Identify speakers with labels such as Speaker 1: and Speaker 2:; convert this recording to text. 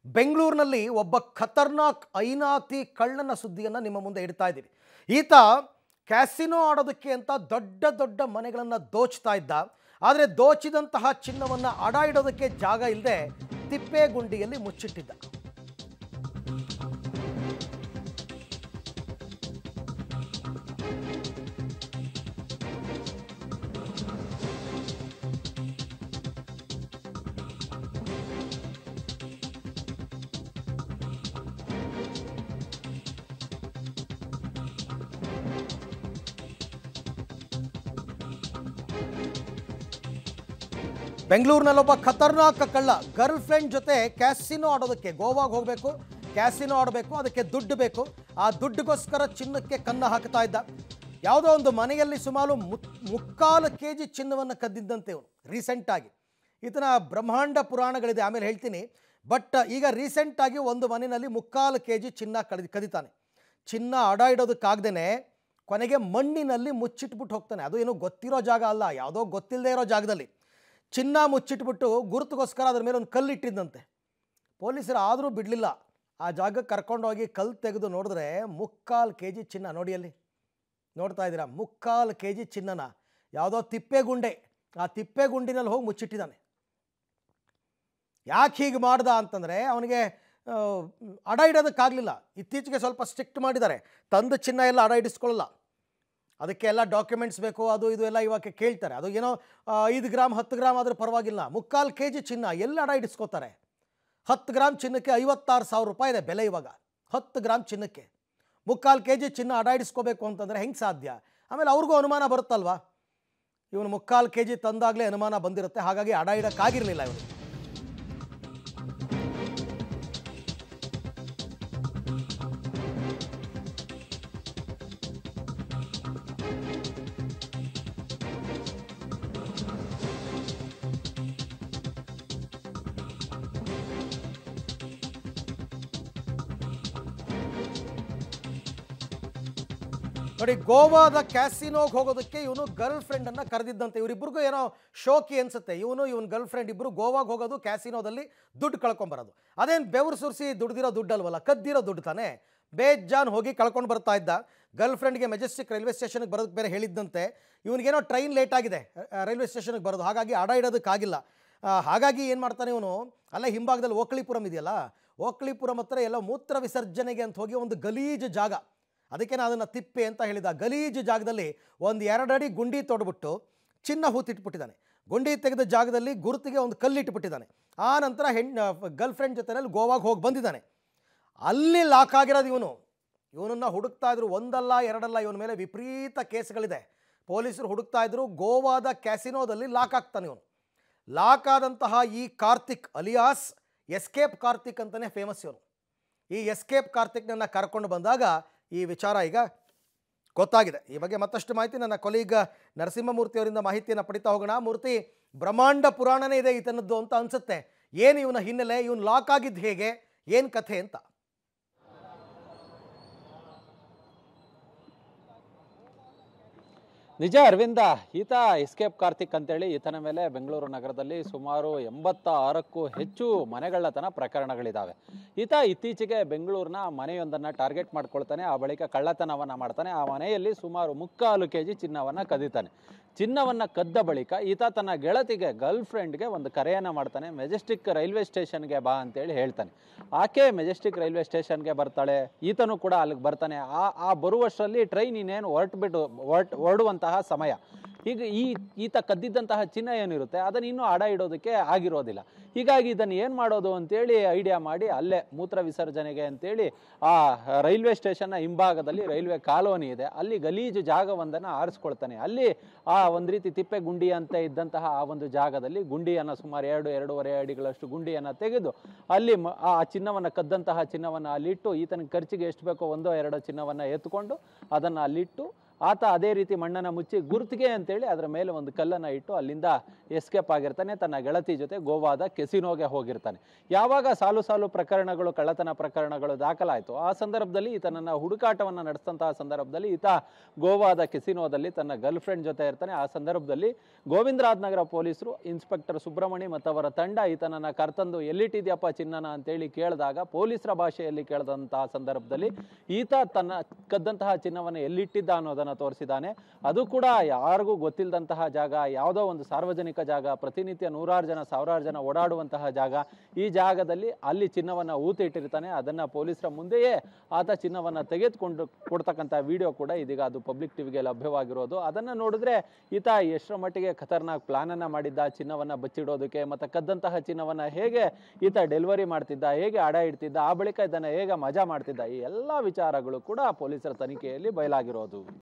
Speaker 1: ಬೆಂಗಳೂರಿನಲ್ಲಿ ಒಬ್ಬ ಖತರ್ನಾಕ್ ಐನಾತಿ ಕಳ್ಳನ ಸುದ್ದಿಯನ್ನು ನಿಮ್ಮ ಮುಂದೆ ಇಡ್ತಾ ಇದ್ದೀವಿ. ಈತ ಕ್ಯಾಸಿನೋ ಆಡೋದಕ್ಕೆ ಅಂತ ದೊಡ್ಡ ದೊಡ್ಡ ಮನೆಗಳನ್ನು ದೋಚ್ತಾ ಇದ್ದ. ಆದರೆ ದೋಚಿದಂತಹ ಚಿನ್ನವನ್ನು ಅಡ ಇಡೋದಕ್ಕೆ ಜಾಗ ಇಲ್ಲದೆ ತಿಪ್ಪೇಗುಂಡಿಯಲ್ಲಿ ಮುಚ್ಚಿಟ್ಟಿದ್ದ. ಬೆಂಗಳೂರಿನಲ್ಲೊಬ್ಬ ಖತರ್ನಾಕ್ ಕಳ್ಳ ಗರ್ಲ್ ಫ್ರೆಂಡ್ ಜೊತೆ ಕ್ಯಾಸಿನೋ ಆಡೋದಕ್ಕೆ ಗೋವಾಗೆ ಹೋಗಬೇಕು, ಕ್ಯಾಸಿನೋ ಆಡಬೇಕು, ಅದಕ್ಕೆ ದುಡ್ಡು ಬೇಕು. ಆ ದುಡ್ಡುಗೋಸ್ಕರ ಚಿನ್ನಕ್ಕೆ ಕನ್ನ ಹಾಕ್ತಾ ಇದ್ದ. ಯಾವುದೋ ಒಂದು ಮನೆಯಲ್ಲಿ ಸುಮಾರು 3/4 kg ಚಿನ್ನವನ್ನು ಕದ್ದಿದ್ದಂತೆ ಇವನು ರೀಸೆಂಟಾಗಿ. ಈತನ ಬ್ರಹ್ಮಾಂಡ ಪುರಾಣಗಳಿದೆ, ಆಮೇಲೆ ಹೇಳ್ತೀನಿ. ಬಟ್ ಈಗ ರೀಸೆಂಟಾಗಿ ಒಂದು ಮನೆಯಲ್ಲಿ 3/4 kg ಚಿನ್ನ ಕದಿತಾನೆ. ಚಿನ್ನ ಅಡ ಇಡೋದಕ್ಕಾಗ್ದೇ ಕೊನೆಗೆ ಮಣ್ಣಿನಲ್ಲಿ ಮುಚ್ಚಿಟ್ಬಿಟ್ಟು ಹೋಗ್ತಾನೆ. ಅದು ಏನೋ ಗೊತ್ತಿರೋ ಜಾಗ ಅಲ್ಲ, ಯಾವುದೋ ಗೊತ್ತಿಲ್ಲದೆ ಇರೋ ಜಾಗದಲ್ಲಿ ಚಿನ್ನ ಮುಚ್ಚಿಟ್ಬಿಟ್ಟು ಗುರುತಿಗೋಸ್ಕರ ಅದ್ರ ಮೇಲೆ ಒಂದು ಕಲ್ಲಿಟ್ಟಿದ್ದಂತೆ. ಪೊಲೀಸರು ಆದರೂ ಬಿಡಲಿಲ್ಲ. ಆ ಜಾಗಕ್ಕೆ ಕರ್ಕೊಂಡೋಗಿ ಕಲ್ಲು ತೆಗೆದು ನೋಡಿದ್ರೆ 3/4 kg ಚಿನ್ನ. ನೋಡಿ ಅಲ್ಲಿ ನೋಡ್ತಾ ಇದ್ದೀರಾ, 3/4 kg ಚಿನ್ನನ ಯಾವುದೋ ತಿಪ್ಪೇಗುಂಡೆ, ಆ ತಿಪ್ಪೇಗುಂಡಿನಲ್ಲಿ ಹೋಗಿ ಮುಚ್ಚಿಟ್ಟಿದ್ದಾನೆ. ಯಾಕೆ ಹೀಗೆ ಮಾಡ್ದ ಅಂತಂದರೆ ಅವನಿಗೆ ಅಡ ಇಡೋದಕ್ಕಾಗಲಿಲ್ಲ. ಇತ್ತೀಚೆಗೆ ಸ್ವಲ್ಪ ಸ್ಟ್ರಿಕ್ಟ್ ಮಾಡಿದ್ದಾರೆ, ತಂದು ಚಿನ್ನ ಎಲ್ಲ ಅಡ ಇಡಿಸ್ಕೊಳ್ಳಲ್ಲ, ಅದಕ್ಕೆ ಎಲ್ಲ ಡಾಕ್ಯುಮೆಂಟ್ಸ್ ಬೇಕು, ಅದು ಇದು ಎಲ್ಲ ಇವಾಗ ಕೇಳ್ತಾರೆ. ಅದು ಏನೋ 5 ಗ್ರಾಮ್ 10 ಗ್ರಾಮ್ ಆದರೂ ಪರವಾಗಿಲ್ಲ, 3/4 kg ಚಿನ್ನ ಎಲ್ಲ ಅಡ ಇಡಿಸ್ಕೋತಾರೆ. 10 ಗ್ರಾಮ್ ಚಿನ್ನಕ್ಕೆ 56,000 ರೂಪಾಯಿ ಇದೆ ಬೆಲೆ ಇವಾಗ. 10 ಗ್ರಾಮ್ ಚಿನ್ನಕ್ಕೆ 3/4 kg ಚಿನ್ನ ಅಡ ಇಡಿಸ್ಕೋಬೇಕು ಅಂತಂದರೆ ಹೆಂಗೆ ಸಾಧ್ಯ? ಆಮೇಲೆ ಅವ್ರಿಗೂ ಅನುಮಾನ ಬರುತ್ತಲ್ವಾ, ಇವನು 3/4 kg ತಂದಾಗಲೇ ಅನುಮಾನ ಬಂದಿರುತ್ತೆ. ಹಾಗಾಗಿ ಅಡ ಇಡೋಕ್ಕಾಗಿರಲಿಲ್ಲ ಇವನು. ನೋಡಿ, ಗೋವಾದ ಕ್ಯಾಸಿನೋಗೆ ಹೋಗೋದಕ್ಕೆ ಇವನು ಗರ್ಲ್ ಫ್ರೆಂಡನ್ನು ಕರೆದಿದ್ದಂತೆ. ಇವರಿಬ್ಬರಿಗೂ ಏನೋ ಶೋಕಿ ಅನಿಸುತ್ತೆ. ಇವನು ಗರ್ಲ್ ಫ್ರೆಂಡ್ ಇಬ್ಬರು ಗೋವಾಗೆ ಹೋಗೋದು, ಕ್ಯಾಸಿನೋದಲ್ಲಿ ದುಡ್ಡು ಕಳ್ಕೊಂಬರೋದು. ಅದೇನು ಬೆವರು ಸುರಿಸಿ ದುಡ್ದಿರೋ ದುಡ್ಡು ಅಲ್ವಲ್ಲ, ಕದ್ದಿರೋ ದುಡ್ಡು ತಾನೇ. ಬೇಜಾನ್ ಹೋಗಿ ಕಳ್ಕೊಂಡು ಬರ್ತಾ ಇದ್ದ. ಗರ್ಲ್ ಫ್ರೆಂಡ್ಗೆ ಮೆಜೆಸ್ಟಿಕ್ ರೈಲ್ವೆ ಸ್ಟೇಷನ್ಗೆ ಬರೋದಕ್ಕೆ ಬೇರೆ ಹೇಳಿದ್ದಂತೆ. ಇವನಿಗೇನೋ ಟ್ರೈನ್ ಲೇಟ್ ಆಗಿದೆ ರೈಲ್ವೆ ಸ್ಟೇಷನ್ಗೆ ಬರೋದು, ಹಾಗಾಗಿ ಅಡ ಇಡೋದಕ್ಕಾಗಿಲ್ಲ. ಹಾಗಾಗಿ ಏನು ಮಾಡ್ತಾನೆ ಇವನು, ಅಲ್ಲೇ ಹಿಂಭಾಗದಲ್ಲಿ ಓಕಳಿಪುರಂ ಇದೆಯಲ್ಲ, ಓಕಳಿಪುರಂ ಹತ್ರ ಎಲ್ಲ ಮೂತ್ರ ವಿಸರ್ಜನೆಗೆ ಅಂತ ಹೋಗಿ ಒಂದು ಗಲೀಜು ಜಾಗ, ಅದಕ್ಕೆ ನಾನು ಅದನ್ನು ತಿಪ್ಪೆ ಅಂತ ಹೇಳಿದ ಗಲೀಜು ಜಾಗದಲ್ಲಿ 1-2 ಅಡಿ ಗುಂಡಿ ತೊಡ್ಬಿಟ್ಟು ಚಿನ್ನ ಹೂತಿಟ್ಬಿಟ್ಟಿದ್ದಾನೆ. ಗುಂಡಿ ತೆಗೆದ ಜಾಗದಲ್ಲಿ ಗುರುತಿಗೆ ಒಂದು ಕಲ್ಲಿಟ್ಬಿಟ್ಟಿದ್ದಾನೆ. ಆ ನಂತರ ಗರ್ಲ್ ಫ್ರೆಂಡ್ ಜೊತೆಯಲ್ಲಿ ಗೋವಾಗೆ ಹೋಗಿ ಬಂದಿದ್ದಾನೆ. ಅಲ್ಲಿ ಲಾಕ್ ಆಗಿರೋದು ಇವನನ್ನು ಹುಡುಕ್ತಾ ಇದ್ರು. 1-2 ಇವನ ಮೇಲೆ ವಿಪರೀತ ಕೇಸ್ಗಳಿದೆ. ಪೊಲೀಸರು ಹುಡುಕ್ತಾ ಇದ್ರು. ಗೋವಾದ ಕ್ಯಾಸಿನೋದಲ್ಲಿ ಲಾಕ್ ಆಗ್ತಾನೆ ಇವನು. ಲಾಕ್ ಆದಂತಹ ಈ ಕಾರ್ತಿಕ್ ಅಲಿಯಾಸ್ ಎಸ್ಕೇಪ್ ಕಾರ್ತಿಕ್ ಅಂತಲೇ ಫೇಮಸ್ ಇವನು. ಈ ಎಸ್ಕೇಪ್ ಕಾರ್ತಿಕ್ನನ್ನು ಕರ್ಕೊಂಡು ಬಂದಾಗ ಈ ವಿಚಾರ ಈಗ ಗೊತ್ತಾಗಿದೆ. ಈ ಬಗ್ಗೆ ಮತ್ತಷ್ಟು ಮಾಹಿತಿ ನನ್ನ ಕೊಲೀಗ್ ನರಸಿಂಹಮೂರ್ತಿ ಅವರಿಂದ ಮಾಹಿತಿಯನ್ನು ಪಡಿತಾ ಹೋಗೋಣ. ಮೂರ್ತಿ, ಬ್ರಹ್ಮಾಂಡ ಪುರಾಣನೇ ಇದೆ ಈತನದ್ದು ಅಂತ ಅನಿಸುತ್ತೆ. ಏನು ಇವನ ಹಿನ್ನೆಲೆ, ಇವನು ಲಾಕ್ ಆಗಿದ್ದು ಹೇಗೆ, ಏನು ಕಥೆ ಅಂತ?
Speaker 2: ನಿಜ ಅರವಿಂದ, ಈತ ಎಸ್ಕೇಪ್ ಕಾರ್ತಿಕ್ ಅಂತೇಳಿ ಈತನ ಮೇಲೆ ಬೆಂಗಳೂರು ನಗರದಲ್ಲಿ ಸುಮಾರು 86ಕ್ಕೂ ಹೆಚ್ಚು ಮನೆಗಳ್ಳತನ ಪ್ರಕರಣಗಳಿದ್ದಾವೆ. ಈತ ಇತ್ತೀಚೆಗೆ ಬೆಂಗಳೂರಿನ ಮನೆಯೊಂದನ್ನು ಟಾರ್ಗೆಟ್ ಮಾಡ್ಕೊಳ್ತಾನೆ. ಆ ಬಳಿಕ ಕಳ್ಳತನವನ್ನು ಮಾಡ್ತಾನೆ. ಆ ಮನೆಯಲ್ಲಿ ಸುಮಾರು 3/4 kg ಚಿನ್ನವನ್ನು ಕದೀತಾನೆ. ಚಿನ್ನವನ್ನು ಕದ್ದ ಬಳಿಕ ಈತ ತನ್ನ ಗೆಳತಿಗೆ, ಗರ್ಲ್ ಫ್ರೆಂಡ್ಗೆ ಒಂದು ಕರೆಯನ್ನು ಮಾಡ್ತಾನೆ. ಮೆಜೆಸ್ಟಿಕ್ ರೈಲ್ವೆ ಸ್ಟೇಷನ್ಗೆ ಬಾ ಅಂತೇಳಿ ಹೇಳ್ತಾನೆ. ಆಕೆ ಮೆಜೆಸ್ಟಿಕ್ ರೈಲ್ವೆ ಸ್ಟೇಷನ್ಗೆ ಬರ್ತಾಳೆ. ಈತನು ಕೂಡ ಅಲ್ಲಿಗೆ ಬರ್ತಾನೆ. ಆ ಬರುವಷ್ಟರಲ್ಲಿ ಟ್ರೈನ್ ಇನ್ನೇನು ಹೊರಡುವಂತಹ ಸಮಯ. ಈಗ ಈತ ಕದ್ದಿದ್ದಂತಹ ಚಿನ್ನ ಏನಿರುತ್ತೆ ಅದನ್ನು ಇನ್ನೂ ಅಡ ಇಡೋದಕ್ಕೆ ಆಗಿರೋದಿಲ್ಲ. ಹೀಗಾಗಿ ಇದನ್ನು ಏನು ಮಾಡೋದು ಅಂತೇಳಿ ಐಡಿಯಾ ಮಾಡಿ ಅಲ್ಲೇ ಮೂತ್ರ ವಿಸರ್ಜನೆಗೆ ಅಂತೇಳಿ ಆ ರೈಲ್ವೆ ಸ್ಟೇಷನ್ನ ಹಿಂಭಾಗದಲ್ಲಿ ರೈಲ್ವೆ ಕಾಲೋನಿ ಇದೆ, ಅಲ್ಲಿ ಗಲೀಜು ಜಾಗವೊಂದನ್ನು ಆರಿಸ್ಕೊಳ್ತಾನೆ. ಅಲ್ಲಿ ಆ ಒಂದು ರೀತಿ ತಿಪ್ಪೆ ಗುಂಡಿ ಅಂತ ಇದ್ದಂತಹ ಆ ಒಂದು ಜಾಗದಲ್ಲಿ ಗುಂಡಿಯನ್ನು ಸುಮಾರು 2-2.5 ಅಡಿಗಳಷ್ಟು ಗುಂಡಿಯನ್ನು ತೆಗೆದು ಅಲ್ಲಿ ಆ ಚಿನ್ನವನ್ನು ಕದ್ದಂತಹ ಚಿನ್ನವನ್ನು ಅಲ್ಲಿಟ್ಟು, ಈತನ ಖರ್ಚಿಗೆ ಎಷ್ಟು ಬೇಕೋ 1-2 ಚಿನ್ನವನ್ನು ಎತ್ಕೊಂಡು ಅದನ್ನು ಅಲ್ಲಿಟ್ಟು ಆತ ಅದೇ ರೀತಿ ಮಣ್ಣನ್ನು ಮುಚ್ಚಿ ಗುರುತಿಗೆ ಅಂತೇಳಿ ಅದರ ಮೇಲೆ ಒಂದು ಕಲ್ಲನ್ನು ಇಟ್ಟು ಅಲ್ಲಿಂದ ಎಸ್ಕೇಪ್ ಆಗಿರ್ತಾನೆ. ತನ್ನ ಗೆಳತಿ ಜೊತೆ ಗೋವಾದ ಕೆಸಿನೋಗೆ ಹೋಗಿರ್ತಾನೆ. ಯಾವಾಗ ಸಾಲು ಪ್ರಕರಣಗಳು, ಕಳ್ಳತನ ಪ್ರಕರಣಗಳು ದಾಖಲಾಯಿತು, ಆ ಸಂದರ್ಭದಲ್ಲಿ ಈತನನ್ನ ಹುಡುಕಾಟವನ್ನು ನಡೆಸಿದಂತಹ ಸಂದರ್ಭದಲ್ಲಿ ಈತ ಗೋವಾದ ಕೆಸಿನೋದಲ್ಲಿ ತನ್ನ ಗರ್ಲ್ ಫ್ರೆಂಡ್ ಜೊತೆ ಇರ್ತಾನೆ. ಆ ಸಂದರ್ಭದಲ್ಲಿ ಗೋವಿಂದರಾಜನಗರ ಪೊಲೀಸರು, ಇನ್ಸ್ಪೆಕ್ಟರ್ ಸುಬ್ರಹ್ಮಣಿ ಮತ್ತು ಅವರ ತಂಡ ಈತನನ್ನ ಕರ್ತಂದು ಎಲ್ಲಿಟ್ಟಿದ್ಯಪ್ಪ ಚಿನ್ನನ ಅಂತೇಳಿ ಕೇಳಿದಾಗ, ಪೊಲೀಸರ ಭಾಷೆಯಲ್ಲಿ ಕೇಳಿದಂತಹ ಸಂದರ್ಭದಲ್ಲಿ ಈತ ತನ್ನ ಕದ್ದಂತಹ ಚಿನ್ನವನ್ನು ಎಲ್ಲಿಟ್ಟಿದ್ದ ಅನ್ನೋದನ್ನು ತೋರಿಸಿದ್ದಾನೆ. ಅದು ಕೂಡ ಯಾರಿಗೂ ಗೊತ್ತಿಲ್ಲದಂತಹ ಜಾಗ, ಯಾವುದೋ ಒಂದು ಸಾರ್ವಜನಿಕ ಜಾಗ, ಪ್ರತಿನಿತ್ಯ ನೂರಾರು ಜನ, ಸಾವಿರಾರು ಜನ ಓಡಾಡುವಂತಹ ಜಾಗ. ಈ ಜಾಗದಲ್ಲಿ ಅಲ್ಲಿ ಚಿನ್ನವನ್ನು ಊತಿಟ್ಟಿರ್ತಾನೆ. ಅದನ್ನು ಪೊಲೀಸರ ಮುಂದೆಯೇ ಆತ ಚಿನ್ನವನ್ನು ತೆಗೆದುಕೊಂಡು ಕೊಡ್ತಕ್ಕಂಥ ವಿಡಿಯೋ ಕೂಡ ಇದೀಗ ಅದು ಪಬ್ಲಿಕ್ ಟಿವಿಗೆ ಲಭ್ಯವಾಗಿರೋದು. ಅದನ್ನು ನೋಡಿದ್ರೆ ಈತ ಎಷ್ಟರ ಮಟ್ಟಿಗೆ ಖತರ್ನಾಕ್ ಪ್ಲಾನನ್ನು ಮಾಡಿದ್ದ ಚಿನ್ನವನ್ನು ಬಚ್ಚಿಡೋದಕ್ಕೆ, ಮತ್ತು ಕದ್ದಂತಹ ಚಿನ್ನವನ್ನು ಹೇಗೆ ಈತ ಡೆಲಿವರಿ ಮಾಡ್ತಿದ್ದ, ಹೇಗೆ ಅಡ ಇಡ್ತಿದ್ದ, ಆ ಬಳಿಕ ಇದನ್ನು ಹೇಗೆ ಮಜಾ ಮಾಡ್ತಿದ್ದ, ಈ ಎಲ್ಲ ವಿಚಾರಗಳು ಕೂಡ ಪೊಲೀಸರ ತನಿಖೆಯಲ್ಲಿ ಬಯಲಾಗಿರೋದು.